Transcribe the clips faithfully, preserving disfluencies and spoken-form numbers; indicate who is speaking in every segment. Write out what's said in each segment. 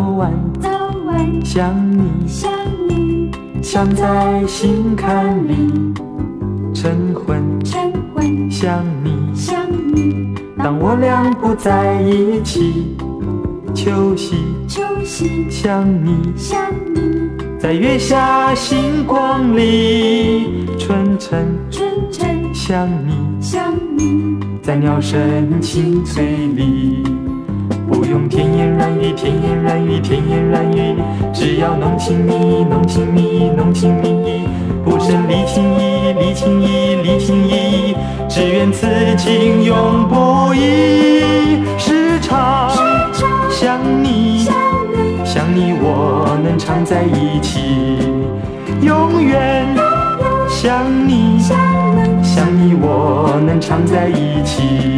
Speaker 1: 晚，
Speaker 2: 早晚
Speaker 1: 想你，
Speaker 2: 想你，
Speaker 1: 想在心坎里，晨昏，
Speaker 2: 晨昏
Speaker 1: 想你，
Speaker 2: 想你。
Speaker 1: 当我俩不在一起，秋夕，
Speaker 2: 秋夕
Speaker 1: 想你，
Speaker 2: 想你，
Speaker 1: 在月下星光里，春晨，
Speaker 2: 春晨
Speaker 1: 想你，
Speaker 2: 想你，
Speaker 1: 在鸟声清脆里，不用甜言软语，甜言软语，甜言软语，只要浓情蜜意，浓情蜜意，浓情蜜意，不胜离情意，离情意，离情意，只愿此情永不移。时常想你，想你我能常在一起，永远想你，想你我能常在一起。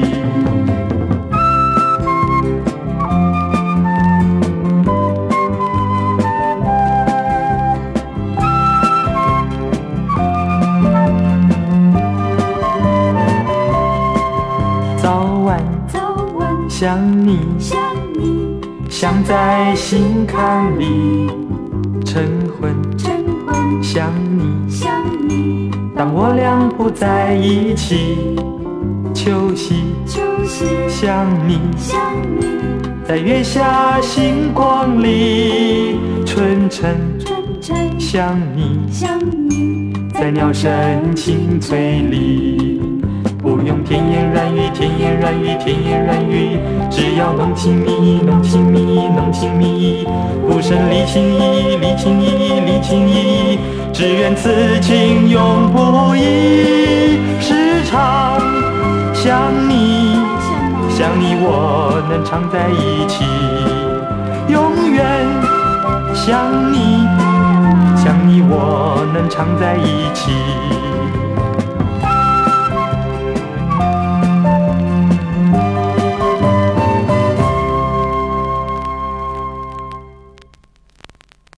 Speaker 1: 早晚，
Speaker 2: 早晚
Speaker 1: 想你，
Speaker 2: 想你，
Speaker 1: 想在心坎里，晨昏，
Speaker 2: 晨昏
Speaker 1: 想你，
Speaker 2: 想你，
Speaker 1: 当我俩不在一起，秋夕，
Speaker 2: 秋夕
Speaker 1: 想你，
Speaker 2: 想你，
Speaker 1: 在月下星光里，春晨，
Speaker 2: 春晨
Speaker 1: 想你，
Speaker 2: 想你，
Speaker 1: 在鸟声清脆里，不用甜言软语，甜言软语，甜言软语，只要浓情蜜意，浓情蜜意，浓情蜜意，不胜离情意，离情意，离情意，只愿此情永不移。时常想你，想你我能常在一起，永远想你，想你我能常在一起。